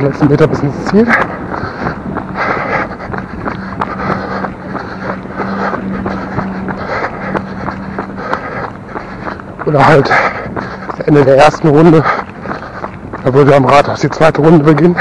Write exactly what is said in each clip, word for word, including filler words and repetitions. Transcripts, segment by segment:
die letzten Meter bis ins Ziel. Oder halt das Ende der ersten Runde, da würde am Rathaus die zweite Runde beginnen.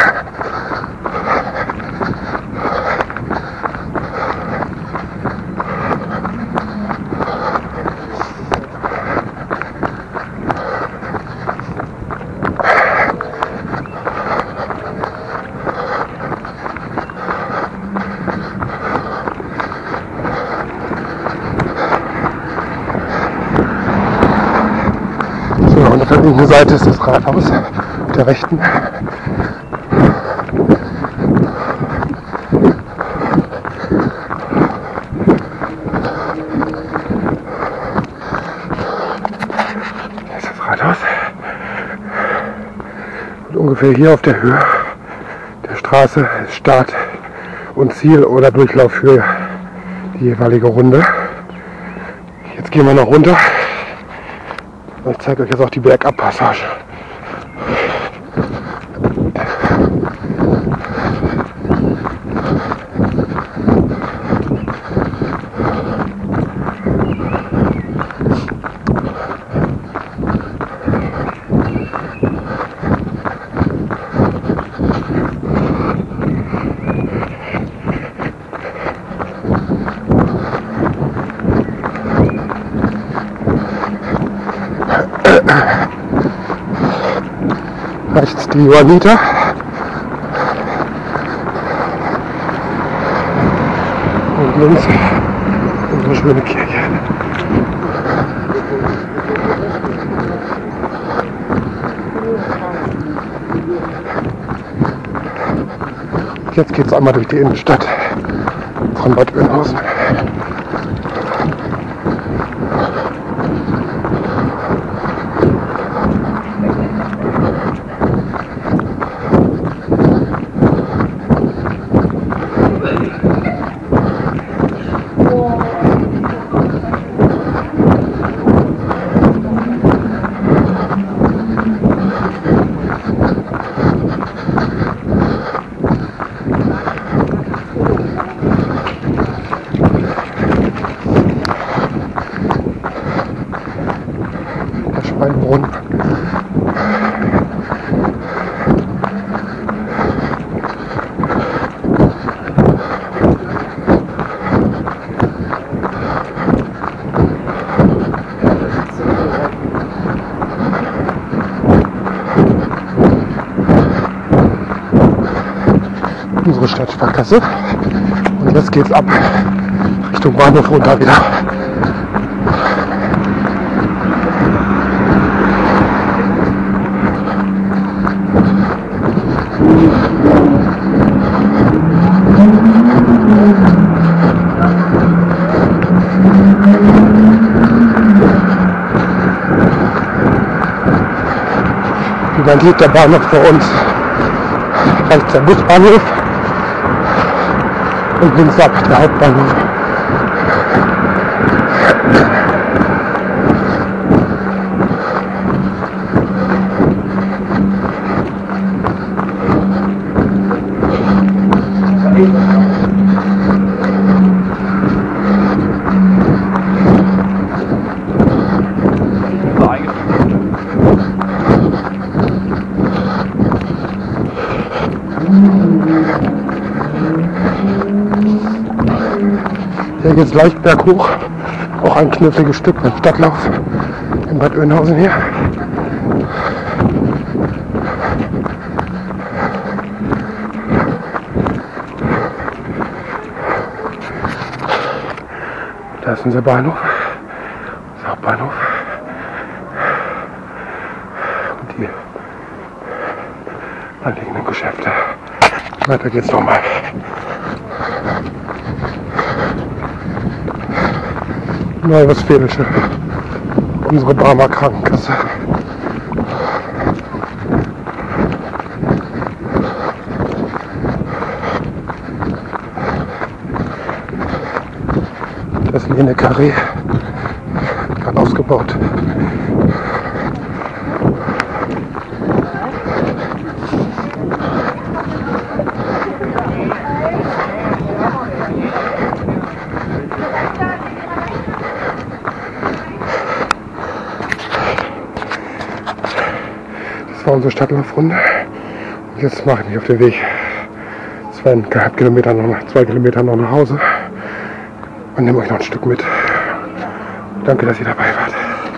Und auf der linken Seite ist das Rathaus, auf der rechten. Hier ist das Rathaus. Und ungefähr hier auf der Höhe der Straße ist Start und Ziel oder Durchlauf für die jeweilige Runde. Jetzt gehen wir noch runter. Ich zeige euch jetzt auch die Bergabpassage. Rechts die Johanniter. Und links unsere schöne Kirche. Jetzt geht es einmal durch die Innenstadt von Bad Oeynhausen. Schweinbrunnen. Unsere Stadtsparkasse. Und jetzt geht's ab Richtung Bahnhof runter wieder. Wie man sieht, der Bahnhof vor uns, rechts der Busbahnhof und links ab der Hauptbahnhof. Hier geht es leicht berghoch, auch ein kniffliges Stück beim Stadtlauf in Bad Oeynhausen hier. Da ist unser Bahnhof, unser Hauptbahnhof. Und die anliegenden Geschäfte. Weiter geht's nochmal. Neuwestfälische, unsere Barmer Krankenkasse. Das Lene Carré, gerade ausgebaut. war unsere Stadtlaufrunde. Und jetzt mache ich mich auf den Weg. Zweieinhalb Kilometer noch, zwei Kilometer noch nach Hause. Und nehme euch noch ein Stück mit. Danke, dass ihr dabei wart.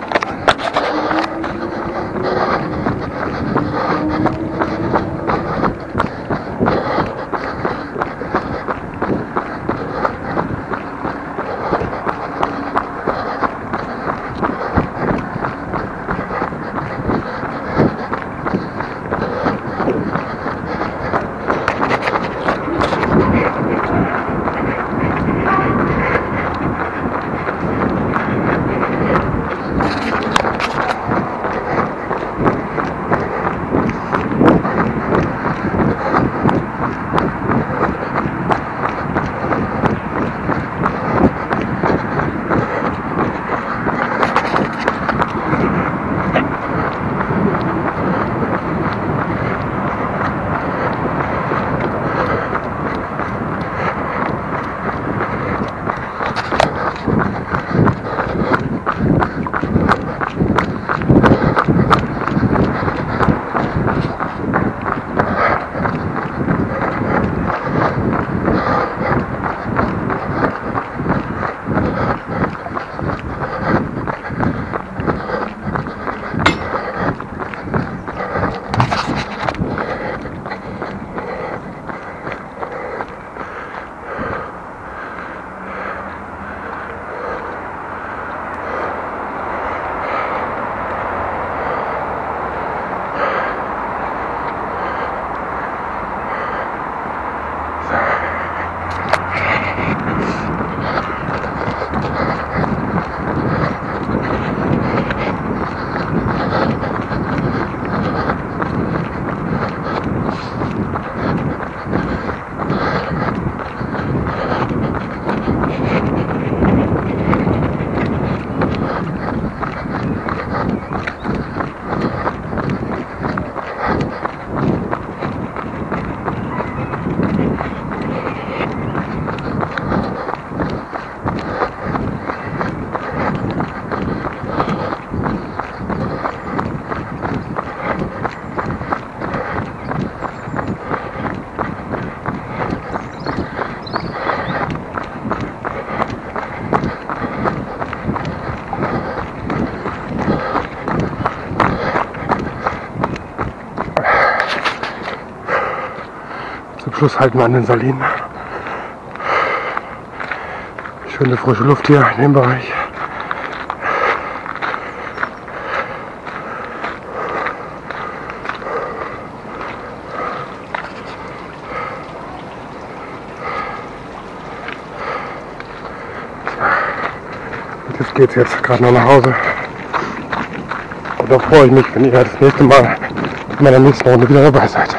Zum Schluss halten wir an den Salinen. Schöne frische Luft hier in dem Bereich. Und jetzt geht es jetzt gerade noch nach Hause. Und da freue ich mich, wenn ihr das nächste Mal in meiner nächsten Runde wieder dabei seid.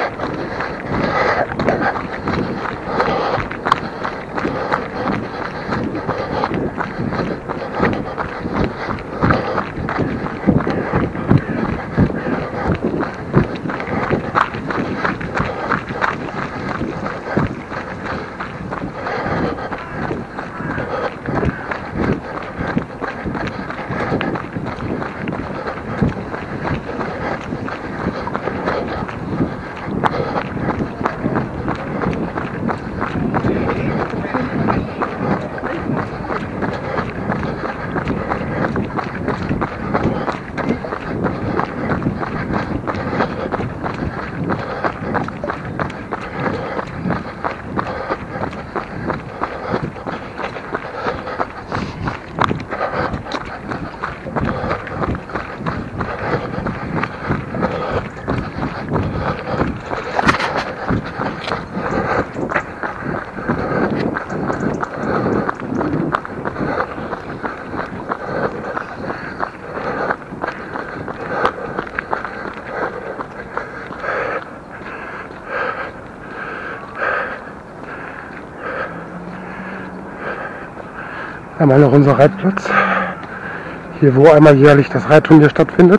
Einmal noch unser Reitplatz, hier wo einmal jährlich das Reitturnier stattfindet.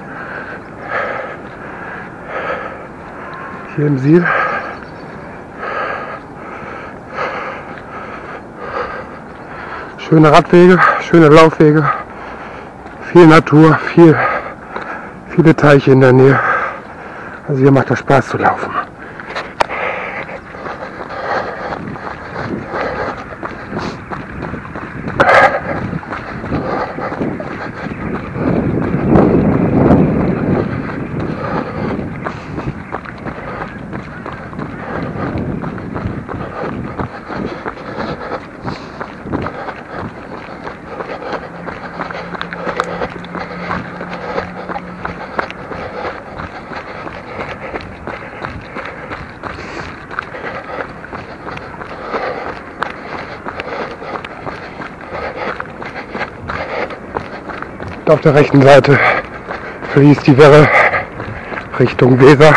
Hier im Siel. Schöne Radwege, schöne Laufwege, viel Natur, viel, viele Teiche in der Nähe. Also hier macht das Spaß zu laufen. Auf der rechten Seite fließt die Werre Richtung Weser.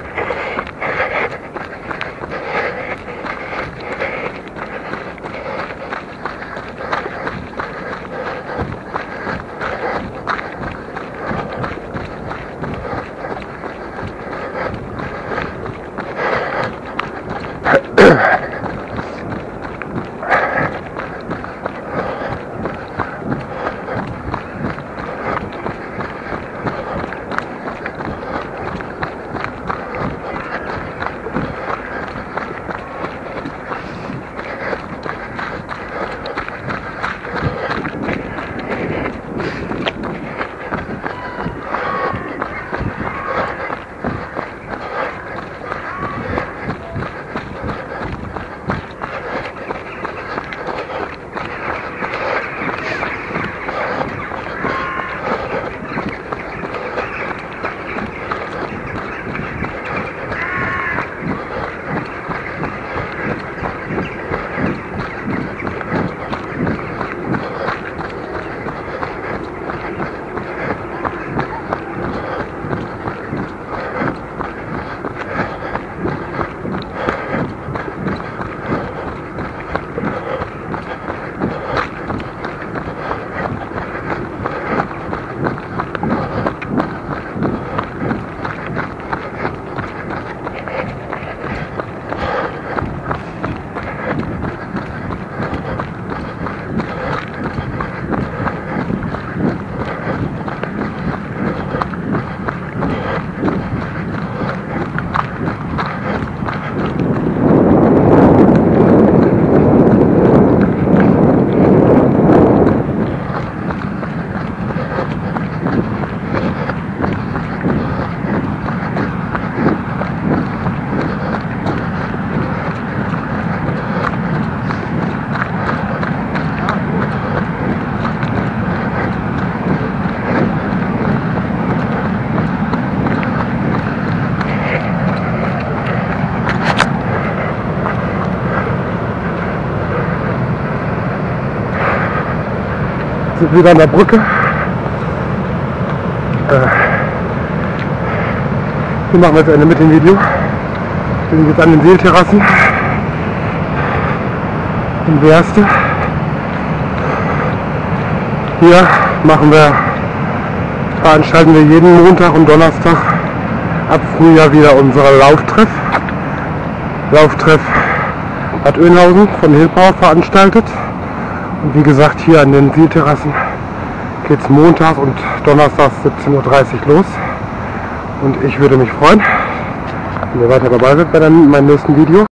Sind wieder an der Brücke. Äh, hier machen wir jetzt Ende mit dem Video. Wir sind jetzt an den Seelterrassen in Weerste. Hier machen wir, veranstalten wir jeden Montag und Donnerstag ab Frühjahr wieder unsere Lauftreff. Lauftreff Bad Oeynhausen von Hilbauer veranstaltet. Und wie gesagt, hier an den Seelterrassen geht es Montag und Donnerstag siebzehn Uhr dreißig los. Und ich würde mich freuen, wenn ihr weiter dabei seid bei meinem nächsten Video.